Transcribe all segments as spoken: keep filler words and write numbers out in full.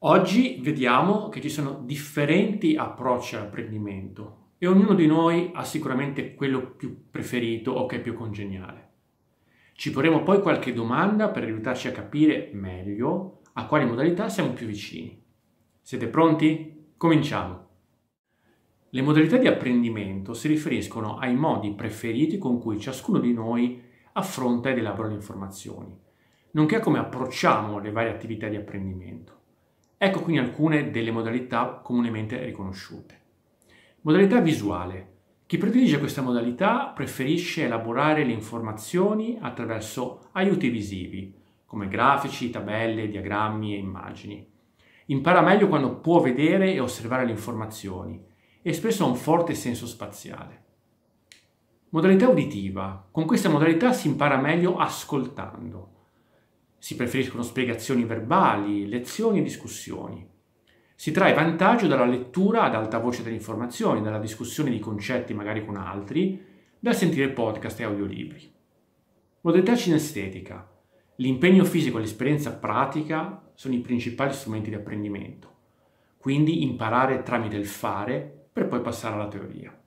Oggi vediamo che ci sono differenti approcci all'apprendimento e ognuno di noi ha sicuramente quello più preferito o che è più congeniale. Ci porremo poi qualche domanda per aiutarci a capire meglio a quali modalità siamo più vicini. Siete pronti? Cominciamo! Le modalità di apprendimento si riferiscono ai modi preferiti con cui ciascuno di noi affronta ed elabora le informazioni, nonché a come approcciamo le varie attività di apprendimento. Ecco quindi alcune delle modalità comunemente riconosciute. Modalità visuale. Chi predilige questa modalità preferisce elaborare le informazioni attraverso aiuti visivi, come grafici, tabelle, diagrammi e immagini. Impara meglio quando può vedere e osservare le informazioni e spesso ha un forte senso spaziale. Modalità uditiva. Con questa modalità si impara meglio ascoltando. Si preferiscono spiegazioni verbali, lezioni e discussioni. Si trae vantaggio dalla lettura ad alta voce delle informazioni, dalla discussione di concetti magari con altri, dal sentire podcast e audiolibri. Modalità cinestetica. L'impegno fisico e l'esperienza pratica sono i principali strumenti di apprendimento, quindi imparare tramite il fare per poi passare alla teoria.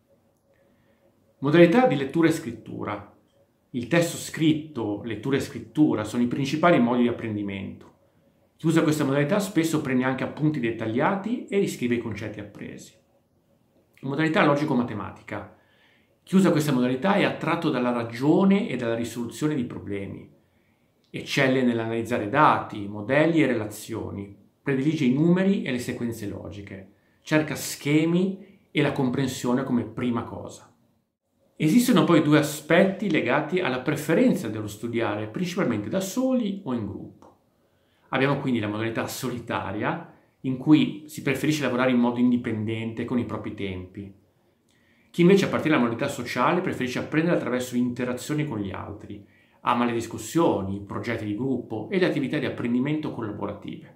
Modalità di lettura e scrittura. Il testo scritto, lettura e scrittura sono i principali modi di apprendimento. Chi usa questa modalità spesso prende anche appunti dettagliati e riscrive i concetti appresi. Modalità logico-matematica. Chi usa questa modalità è attratto dalla ragione e dalla risoluzione di problemi. Eccelle nell'analizzare dati, modelli e relazioni. Predilige i numeri e le sequenze logiche. Cerca schemi e la comprensione come prima cosa. Esistono poi due aspetti legati alla preferenza dello studiare, principalmente da soli o in gruppo. Abbiamo quindi la modalità solitaria, in cui si preferisce lavorare in modo indipendente con i propri tempi. Chi invece appartiene alla modalità sociale preferisce apprendere attraverso interazioni con gli altri, ama le discussioni, i progetti di gruppo e le attività di apprendimento collaborative.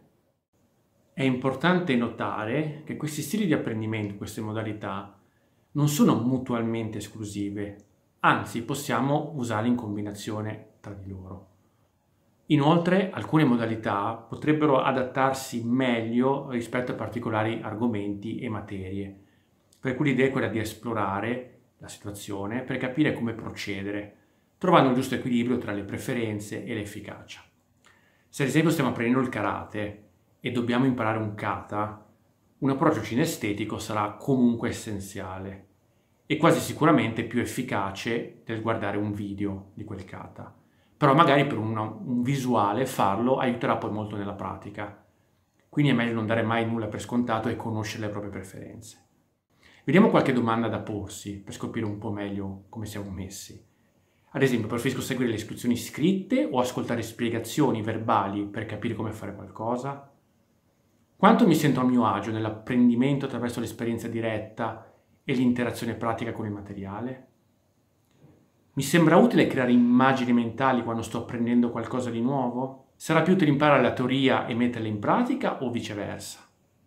È importante notare che questi stili di apprendimento, queste modalità, non sono mutualmente esclusive, anzi possiamo usarle in combinazione tra di loro. Inoltre, alcune modalità potrebbero adattarsi meglio rispetto a particolari argomenti e materie, per cui l'idea è quella di esplorare la situazione per capire come procedere, trovando il giusto equilibrio tra le preferenze e l'efficacia. Se ad esempio stiamo apprendendo il karate e dobbiamo imparare un kata, un approccio cinestetico sarà comunque essenziale e quasi sicuramente più efficace del guardare un video di quel kata. Però magari per una, un visuale farlo aiuterà poi molto nella pratica. Quindi è meglio non dare mai nulla per scontato e conoscere le proprie preferenze. Vediamo qualche domanda da porsi per scoprire un po' meglio come siamo messi. Ad esempio, preferisco seguire le istruzioni scritte o ascoltare spiegazioni verbali per capire come fare qualcosa? Quanto mi sento a mio agio nell'apprendimento attraverso l'esperienza diretta e l'interazione pratica con il materiale? Mi sembra utile creare immagini mentali quando sto apprendendo qualcosa di nuovo? Sarà più utile imparare la teoria e metterla in pratica o viceversa?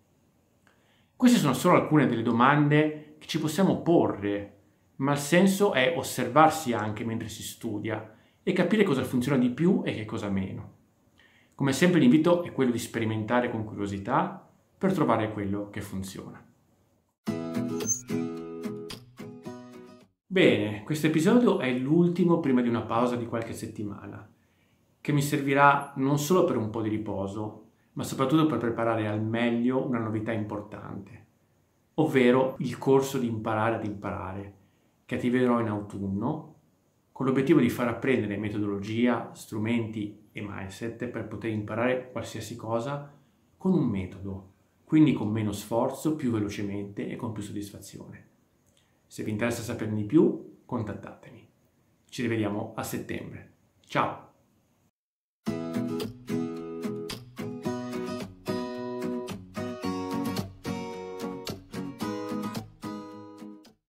Queste sono solo alcune delle domande che ci possiamo porre, ma il senso è osservarsi anche mentre si studia e capire cosa funziona di più e che cosa meno. Come sempre l'invito è quello di sperimentare con curiosità per trovare quello che funziona. Bene, questo episodio è l'ultimo prima di una pausa di qualche settimana, che mi servirà non solo per un po' di riposo, ma soprattutto per preparare al meglio una novità importante, ovvero il corso di Imparare ad imparare, che attiverò in autunno, con l'obiettivo di far apprendere metodologia, strumenti e mindset per poter imparare qualsiasi cosa con un metodo, quindi con meno sforzo, più velocemente e con più soddisfazione. Se vi interessa saperne di più, contattatemi. Ci rivediamo a settembre. Ciao!